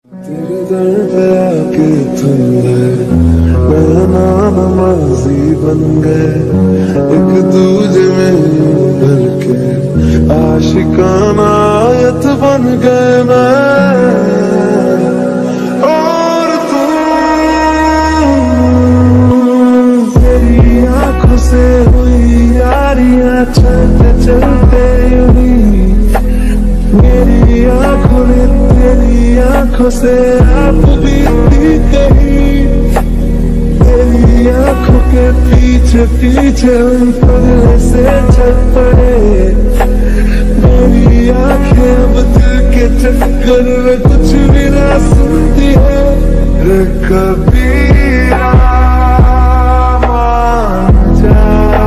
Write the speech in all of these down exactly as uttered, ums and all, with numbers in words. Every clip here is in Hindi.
तेरे दर पे आके थम गए, मेहमान माजी बन गए, एक दूजे में भर के आशिकाना आयत बन गए मैं और तुम। तेरी आंखों से हुई यारियां चलते चलते यूं, मेरी आंखों ने तेरी आंखों से आप बीती कहीं, तेरी आंखों के पीछे पीछे हम पगले से चल पड़े, मेरी आंखें अब दिल के चक्कर में कुछ भी ना सुनती है। रे कबीरा मान जा,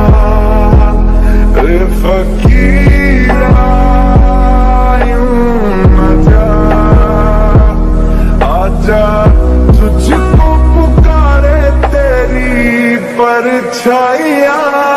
रे फकीरा तुझको पुकारे तेरी परछाइयां,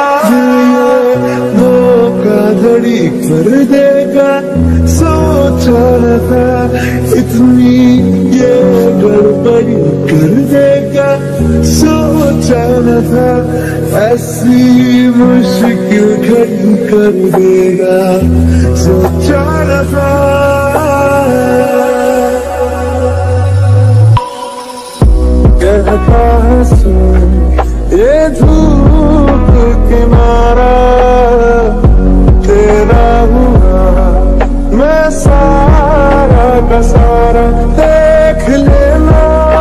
धोखाधड़ी कर देगा सोचा न था, इतनी ये गड़बड़ी कर देगा सोचा न था, ऐसी मुश्किल घड़ी कर देगा सोचा न था। कहता है सुन ये धूप के मारा, तेरा हुआ मैं सारा का सारा, देख लेना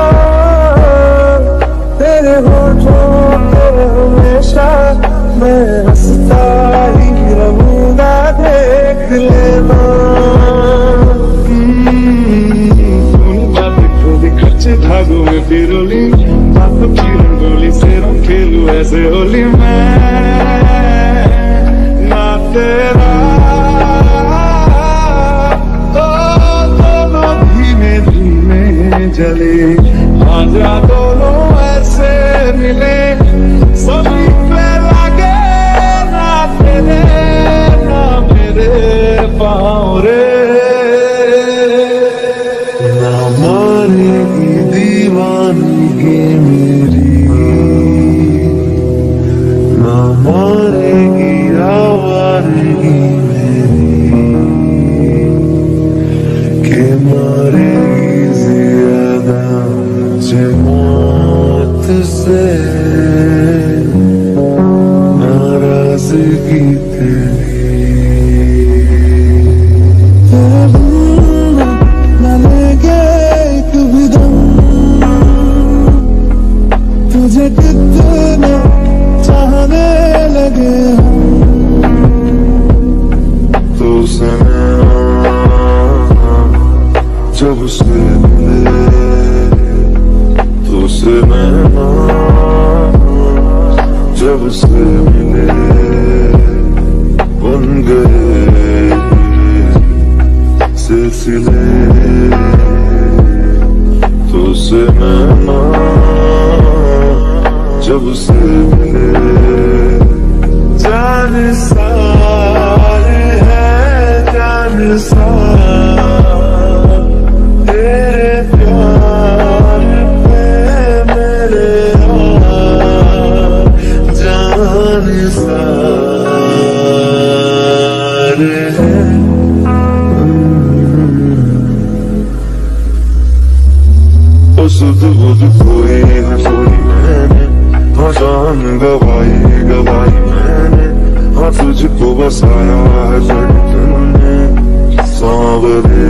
तेरे होठों पे हमेशा मैं हंसता ही रहूंगा, देख लेना। धागों में पिरोली बातों की रंगोली से खेलूं ऐसे होली मैं ना तेरा, ओ दोनों धीमे धीमे जले, आजा दोनों ऐसे मिले, सभी पे लगे ना तेरे ना मेरे पाँव रे, ना मारेगी दीवानगी मेरी, ना मारेगी आवारगी मेरी, के मारेगी ज्यादा मुझे मौत से नाराजगी तेरी। तुझे कितने चाहने लगे तो सना जब से मिले, तो सना जब से मिले बन गए सिलसिले, तो सना जब से मिले जान सारे हैं जान सारे, तेरे प्यार पे मेरे जान सारे हैं। ओ सुध बुध कोई न कोई मैंने, हाँ जान गवाई गवाई मैंने, हाँ तुझको बसाया है धड़कन में सांवरे,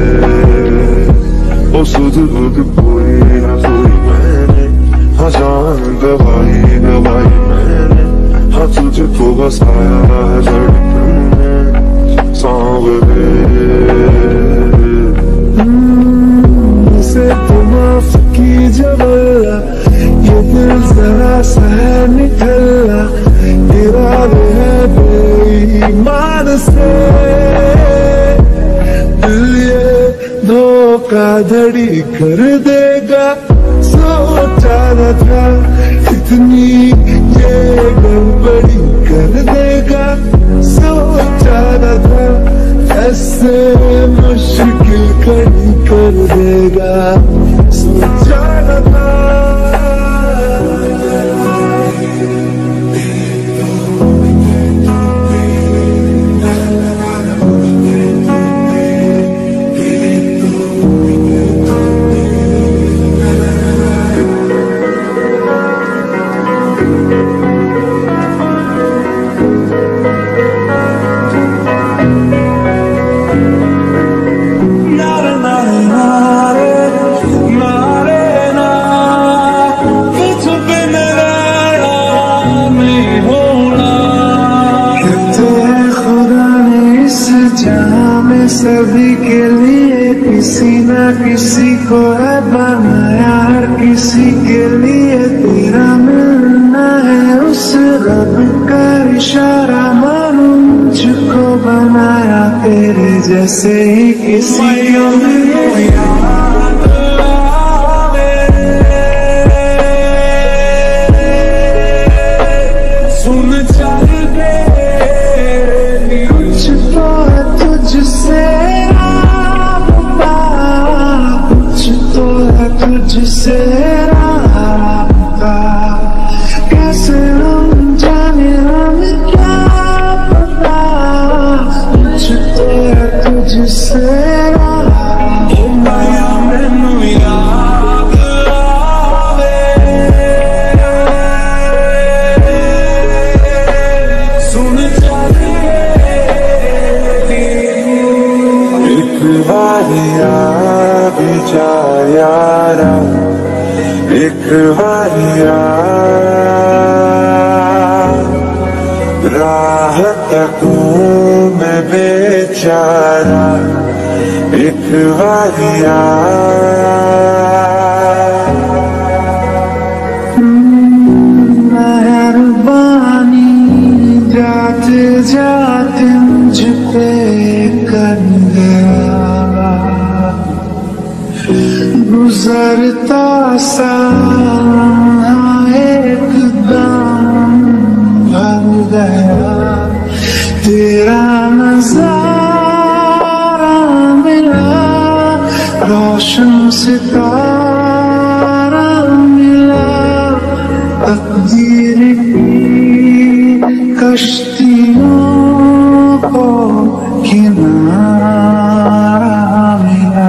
ओ सुध बुध कोई न कोई मैंने, हाँ जान गवाई गवाई मैंने, हाँ तुझको बसाया है धड़कन में सांवरे। मुझसे तो माफ कीजिए वल्ला, ये दिल जरा सा है निकला, इरादे है बेईमान से, दिल ये धोखाधड़ी कर देगा सोचा न था, इतनी ये गड़बड़ी कर देगा सोचा न था, ऐसे मुश्किल कहीं कर देगा सोचा न था। सभी के लिए किसी न किसी को है बनाया, हर किसी के लिए तेरा मिलना है उस रब का इशारा। मानो मुझको बनाया तेरे जैसे ही किसी को लिए सुन चल दे कुछ तो है तुझसे राबता, कुछ तो है तुझसे राबता। कैसे हम जाने हमें क्या पता, कुछ तो है तुझसे राबता। ओ माया मैनू याद आवे सुन चल भी जा यारा, एक बारिया राह तकूं मैं बेचारा, एक बारिया मेहरबानी जाते जाते मुझ पे कर गया, गुजरता सा एकदम भर गया। तेरा नजारा मिला, रोशन सितारा मिला, तकदीर की कश्तियों को किनारा मिला।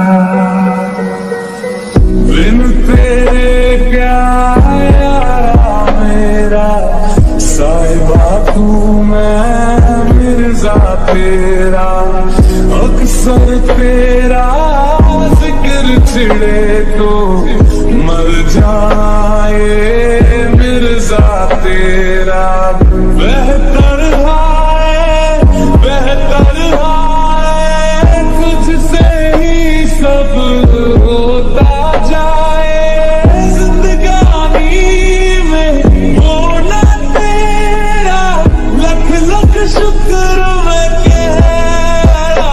बिन तेरे क्या यारा मेरा साहिबा तू मैं मिर्जा तेरा, अक्सर तेरा जिक्र छिड़े तो मर जाए मिर्जा तेरा। बेहतर है बेहतर है तुझसे ही सब होता जाए, जिंदगानी में होना तेरा लख लख शुक्र मैं कहरा।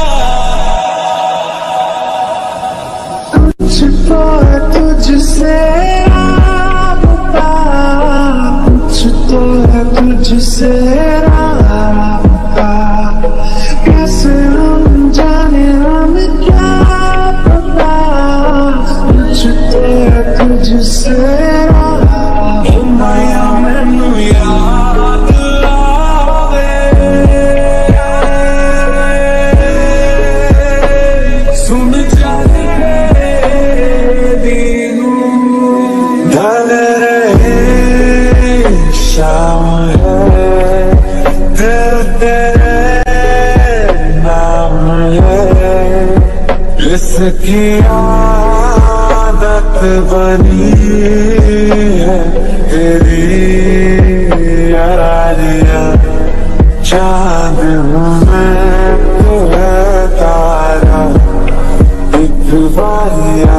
कुछ तो है तुझसे राबता, कुछ तो है तुझसे राबता। कैसे हम जाने हमें क्या पता, कुछ तो है तुझसे राबता। माया मैनू याद आवे सुन चल दीनू ढल रहे शाम है तेरे तेरे नाम है, इसकी आदत बनी है तेरी यारिया। चांद में तो है तारा एक बारिया,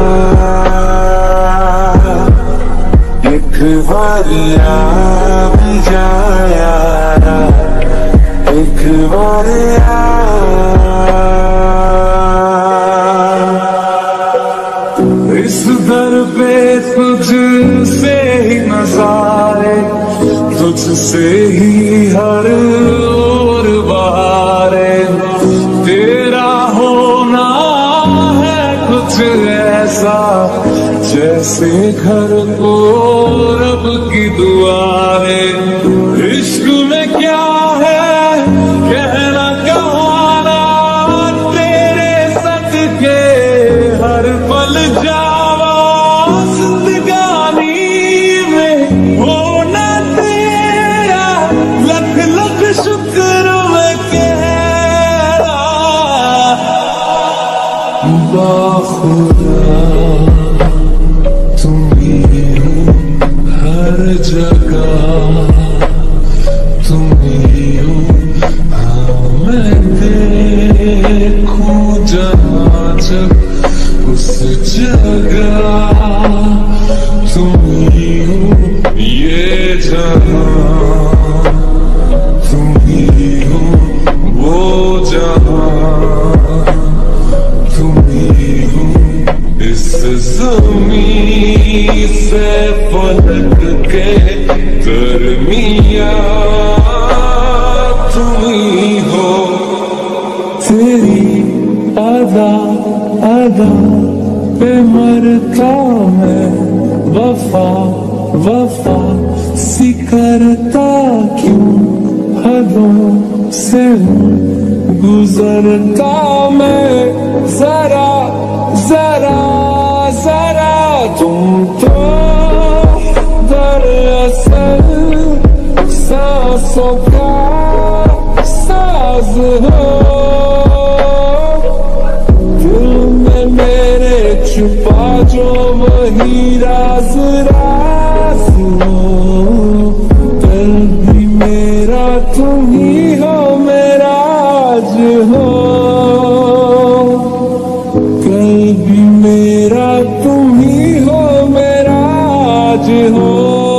एक बारिया भी जा यारा, एक बारिया। इस दर पे तुझसे ही नजारे, तुझसे ही हर और बहारे। मुझे ऐसा जैसे घर को रब की दुआ है। इश्क में क्या है कहना कहाना, तेरे सदके हर पल जावा जिंदगानी में होना तेरा, लख लख शुक्र मैं कहना। बाखुदा तुम ही हो हर जगह, तुम ही हो हाँ मैं देखूं जहाँ जग उस जगह, तुम ही हो ये जहाँ, तुम ही हो वो जहाँ, तुम ही हो इस ज़मीं से फलक के दरमिया, तुम ही हो। तेरी अदा अदा पे मरता मैं, वफा वफा सी करता क्यों, हदों से गुजरता मैं। जरा जरा जरा तुम तो दरअसल सांसों का साज हो, दिल में मेरे छुपा जो वही राज राज हो। दिल भी मेरा तुम ही हो, मेरा आज हो। कल भी मेरा तुम ही हो, मेरा आज हो।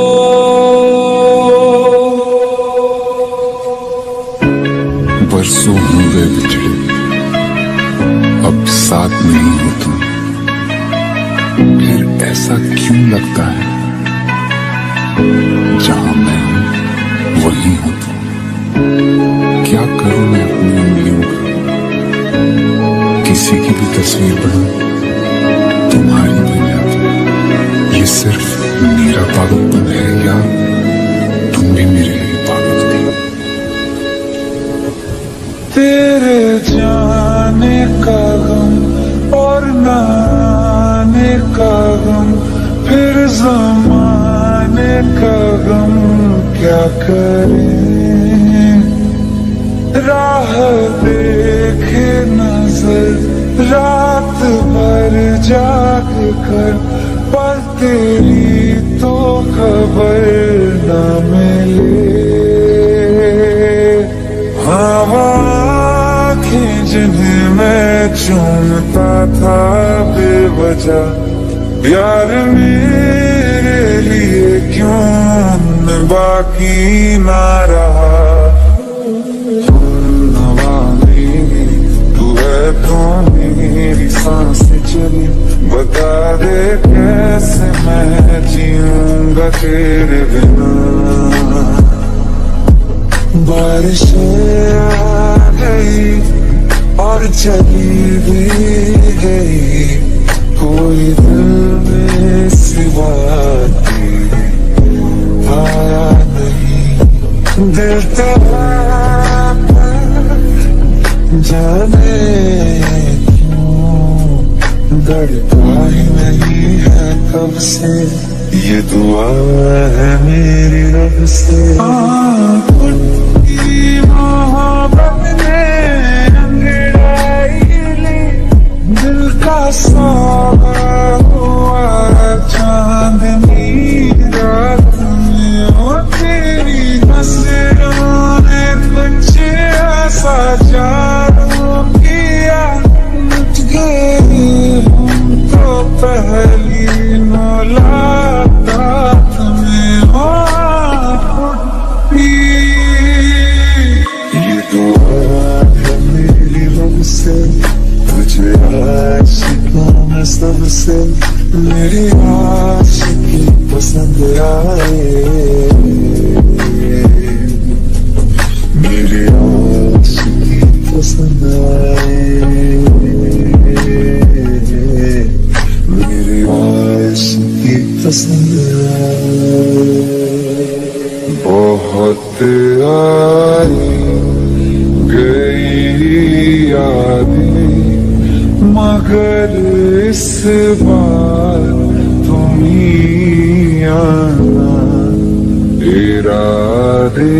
बरसों हो गए बिछड़े, अब साथ नहीं हो तुम, फिर ऐसा क्यों लगता है जहां मैं हूं वहीं हो तुम। क्या करूं मैं अपनी उंगलियों का, किसी की भी तस्वीर बनाऊं तुम्हारी बन जाती। ये सिर्फ मेरा पागलपन है या तुम भी मेरे लिए पागल थी। तेरे जाने का गम और न आने का गम, फिर ज़माने का गम क्या करें। राह देखे नजर रात भर जाग कर, पर तेरी तो खबर न मिले। हाँ आँखें जिन्हें मैं चूमता था बेवजह, प्यार मेरे लिए क्यों न बाकी ना रहा। तू है तो मेरी सांसें चली, बता दे कैसे मैं जीऊंगा तेरे बिना। बारिशें आ गई और चली भी गई, कोई दिल में सिवा तेरे आया नहीं। दिल तेरा जाने क्यों धड़का ही नहीं है कब से, ये दुआ है मेरी रब से। मोहब्बत ने अंगड़ाई ली, दिल का सौदा हुआ चांदनी रात में। और तेरी नजरों ने कुछ ऐसा जादू किया, मिट गए हम तो पहली मुलाकात में। ये दुआ है मेरी रब से, तुझे आशिकों में सबसे मेरी आशिकी पसंद आए। मेरी आशिकी पसंद आए। मगर इस बार तुम ही आना, इरादे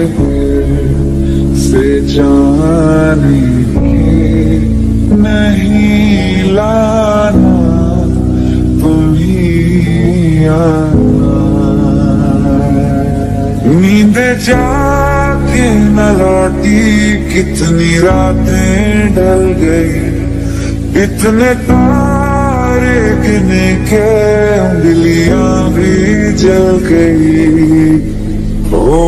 से जाने के नहीं लाना, तुम ही आना। नींद जाके न लौटी, कितनी रातें ढल गई, इतने तारे गिने के उंगलियां भी जल गई। ओ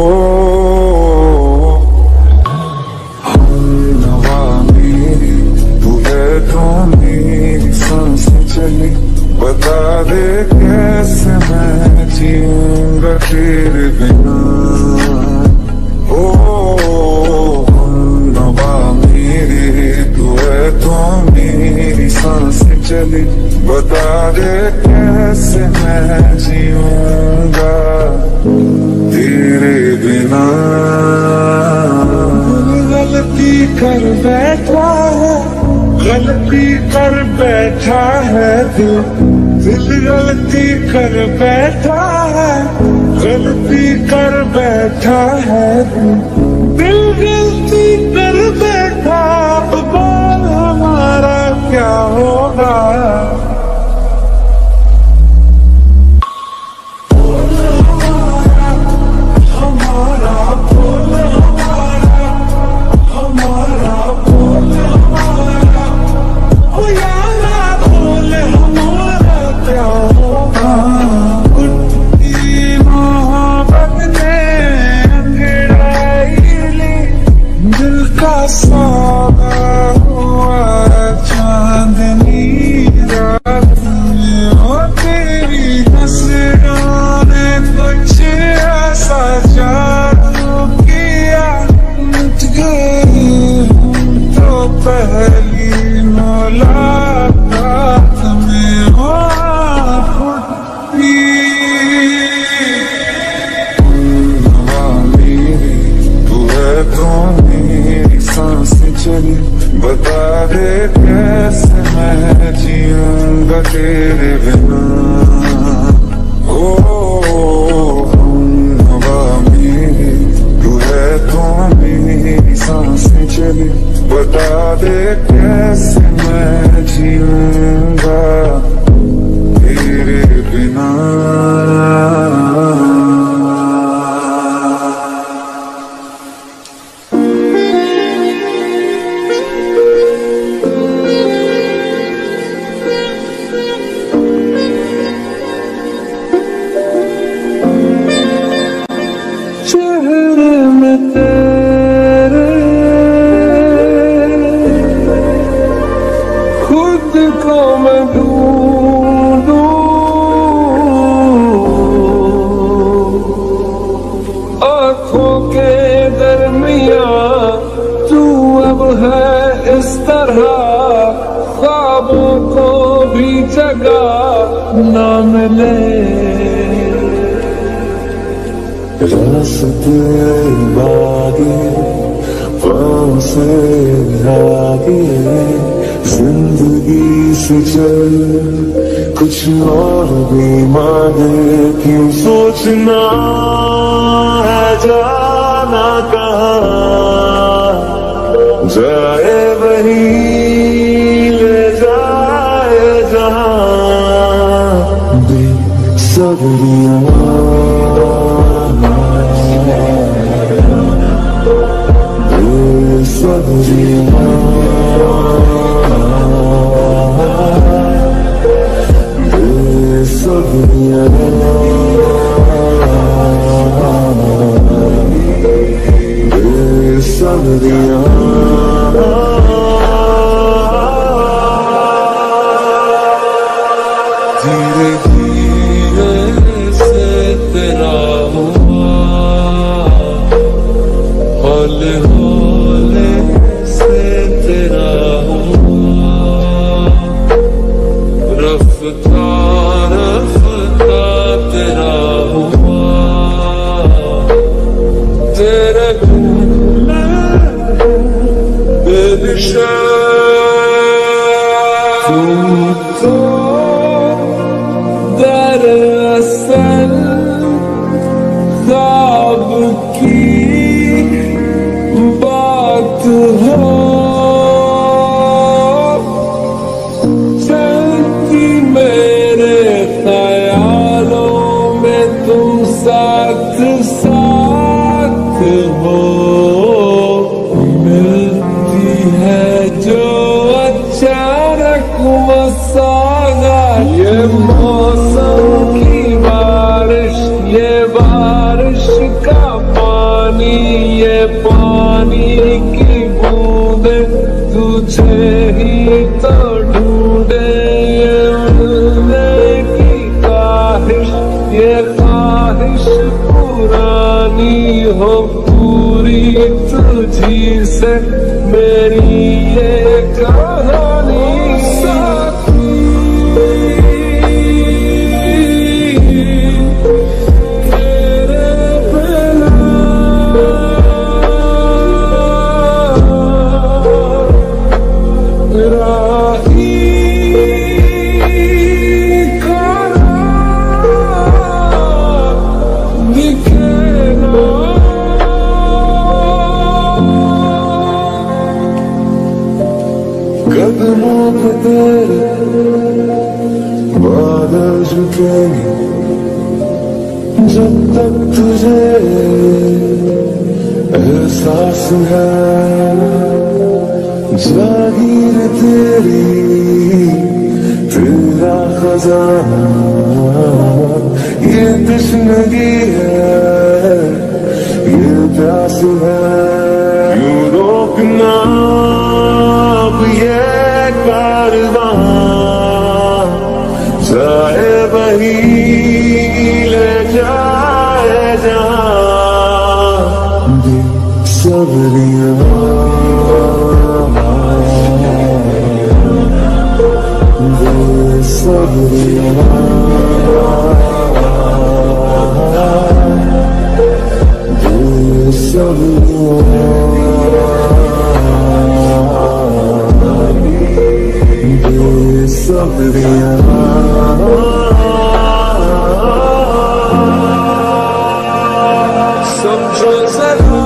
हमनवा मेरी तू है तो मेरी सांसें चली, बता दे कैसे मैं जीऊंगा तेरे बिना। ओ हमनवा मेरी तू है तो मेरी सांसें चली, बता दे कैसे मैं जीऊंगा तेरे बिना। गलती कर बैठा है, गलती कर बैठा है दिल, दिल गलती कर बैठा है, गलती कर बैठा है दिल, दिल गलती कर बैठा। अब बोल हमारा क्या होगा, बता दे कैसे मैं जीऊंगा तेरे बिना। ओ हवा मेरी तू है तो मेरी सांसें चली, बता दे कैसे मैं जीऊंगा तेरे बिना। ख्वाबों को भी जगह न मिले, रास्ते बागे पाँव से आगे, जिंदगी से चल कुछ और भी मांगे। क्यों सोचना है जाना कहाँ, जाए वही ले जाए जहाँ। बेसब्रियाँ बेसब्रियाँ बेसब्रियाँ बेसब्रियाँ धीरे धीरे तुम तो दरअसल ख्वाब की बात हो, चलती मेरे ख्यालों में तुम साथ साथ हो, मिलती है जो अचानक मसागा। ये मौसम की बारिश, ये बारिश का पानी, ये पानी की बूंदे तुझे ही तो ढूंढे। ये मिलने की ख्वाहिश, ये ख्वाहिश पुरानी हो पूरी तुझी से मेरी ये कहानी। कदमों पे तेरे बादल झुकेंगे जब तक तुझे एहसास है। जागीर तेरी, तेरा खजाना, ये तश्नगी है, ये प्यास है। यूं रोकना ये कारवां, जाए वही ले जाए जहां। बेसब्रियां बेसब्रियां बेसब्रियां समझो जरा,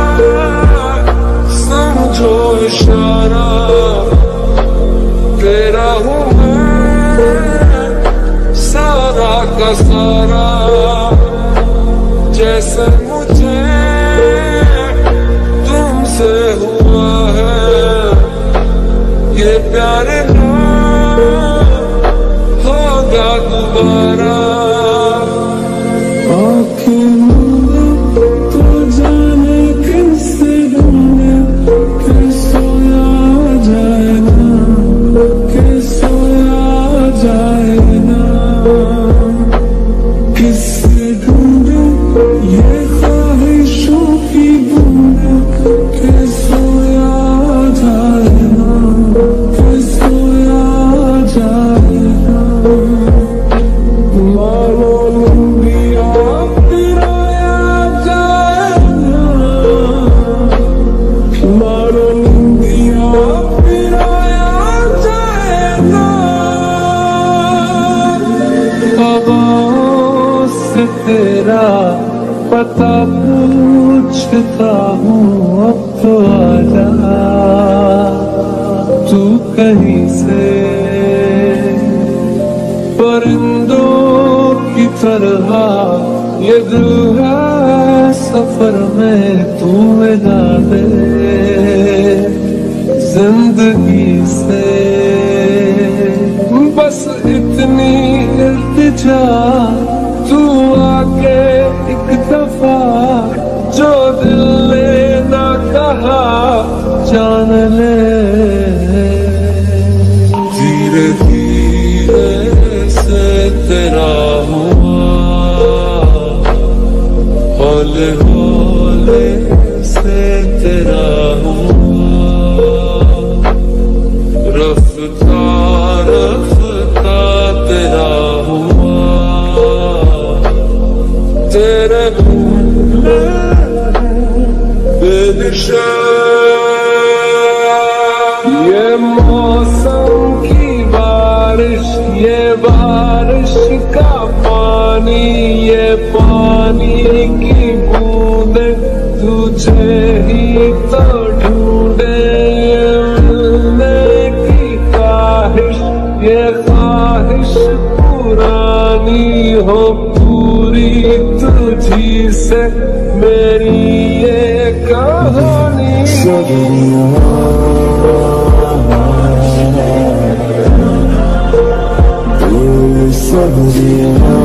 समझो इशारा, तेरा हूँ मैं सारा का सारा। जैसे मुझे तुमसे हुआ है ये प्यार ना होगा दोबारा। आँखें मूंदे तो जाने किससे ढूंढे, कि सोया जाए ना, कि सोया जाए ना। किससे ढूंढे ये ख्वाहिशों की बूंदे, कि सोया जाए ना, कि सोया जाए ना। मानो लंबिया पिराया जाए ना, मानो लंबिया पिराया जाए ना। हवाओं से तेरा पता पूछता हूँ, अब तो आजा तू कहीं से। परिंदों की तरह ये दिल है सफर में, तू मिला दे जिंदगी से। बस इतनी इल्तिजा, तू आके एक दफा जो दिल ने ना कहा जान ले। धीरे धीरे से तेरा हुआ, हौले हौले से तेरा हुआ। रफ्ता रफ्ता तेरा हुआ, तेरे बेनिशा। ये मौसम की पानी ये पानी की बूंदे तुझे ही तो ढूंढे, मिलने की ख्वाहिश ये ख्वाहिश पुरानी हो, पूरी तुझी से मेरी ये कहानी। Sabrina